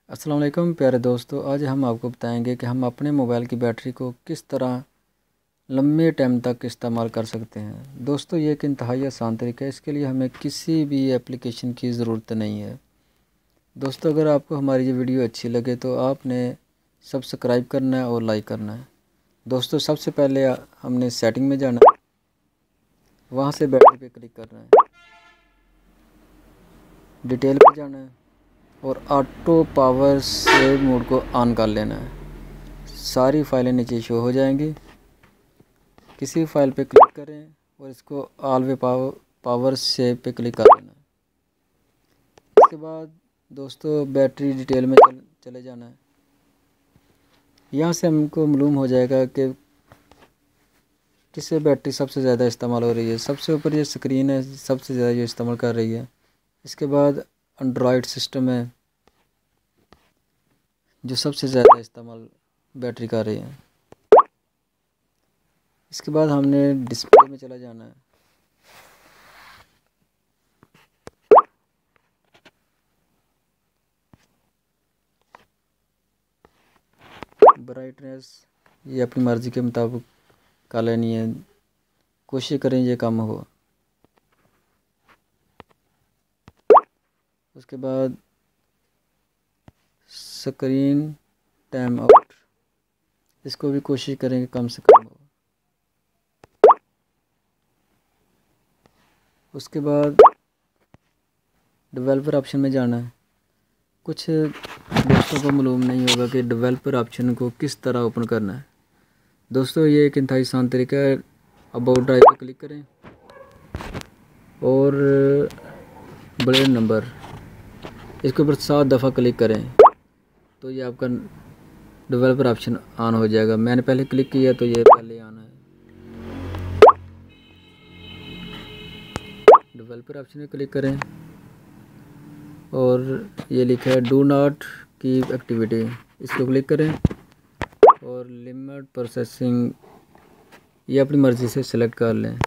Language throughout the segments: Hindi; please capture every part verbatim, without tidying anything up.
अस्सलाम वालेकुम प्यारे दोस्तों, आज हम आपको बताएंगे कि हम अपने मोबाइल की बैटरी को किस तरह लंबे टाइम तक इस्तेमाल कर सकते हैं। दोस्तों ये एक इंतहाई आसान तरीका है, इसके लिए हमें किसी भी एप्लीकेशन की ज़रूरत नहीं है। दोस्तों अगर आपको हमारी ये वीडियो अच्छी लगे तो आपने सब्सक्राइब करना है और लाइक करना है। दोस्तों सबसे पहले हमने सेटिंग में जाना है, वहाँ से बैटरी पे क्लिक करना है, डिटेल पे जाना है और ऑटो पावर सेव मोड को ऑन कर लेना है। सारी फाइलें नीचे शो हो जाएंगी। किसी फाइल पे क्लिक करें और इसको all way power power save पे क्लिक कर लेना है। इसके बाद दोस्तों बैटरी डिटेल में चल, चले जाना है। यहाँ से हमको मालूम हो जाएगा कि किससे बैटरी सबसे ज़्यादा इस्तेमाल हो रही है। सबसे ऊपर ये स्क्रीन है, सबसे ज़्यादा ये इस्तेमाल कर रही है। इसके बाद एंड्रॉयड सिस्टम है जो सबसे ज़्यादा इस्तेमाल बैटरी कर रही है। इसके बाद हमने डिस्प्ले में चला जाना है। ब्राइटनेस ये अपनी मर्ज़ी के मुताबिक कर लेनी है, कोशिश करें ये कम हो। उसके बाद स्क्रीन टाइम आउट, इसको भी कोशिश करें कि कम से कम हो। उसके बाद डेवलपर ऑप्शन में जाना है। कुछ दोस्तों को मालूम नहीं होगा कि डेवलपर ऑप्शन को किस तरह ओपन करना है। दोस्तों ये एक इंतहाई आसान तरीका है। अबाउट ड्राइव पर क्लिक करें और बड़े नंबर इसके ऊपर सात दफ़ा क्लिक करें तो ये आपका डेवलपर ऑप्शन ऑन हो जाएगा। मैंने पहले क्लिक किया तो ये पहले आना है। डेवलपर ऑप्शन में क्लिक करें और ये लिखा है डू नॉट कीप एक्टिविटी, इसको क्लिक करें और लिमिट प्रोसेसिंग ये अपनी मर्ज़ी से सिलेक्ट कर लें।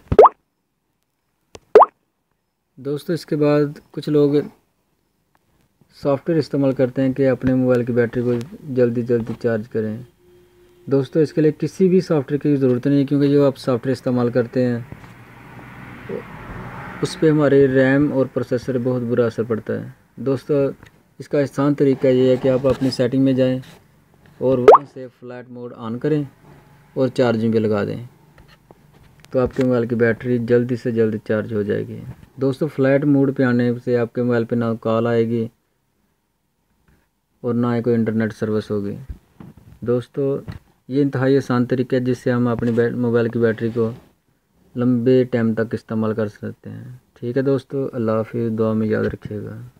दोस्तों इसके बाद कुछ लोग सॉफ्टवेयर इस्तेमाल करते हैं कि अपने मोबाइल की बैटरी को जल्दी जल्दी चार्ज करें। दोस्तों इसके लिए किसी भी सॉफ्टवेयर की ज़रूरत नहीं है, क्योंकि जो आप सॉफ्टवेयर इस्तेमाल करते हैं उस पर हमारे रैम और प्रोसेसर बहुत बुरा असर पड़ता है। दोस्तों इसका आसान तरीका ये है कि आप अपनी सेटिंग में जाएं और वहाँ से फ्लैट मोड ऑन करें और चार्जिंग पे लगा दें तो आपके मोबाइल की बैटरी जल्दी से जल्दी चार्ज हो जाएगी। दोस्तों फ्लैट मोड पे आने से आपके मोबाइल पे ना कॉल आएगी और ना ही कोई इंटरनेट सर्विस होगी। दोस्तों ये इंतहाई आसान तरीका है जिससे हम अपनी मोबाइल की बैटरी को लंबे टाइम तक इस्तेमाल कर सकते हैं। ठीक है दोस्तों, अल्लाह हाफ़िज़, दुआ में याद रखिएगा।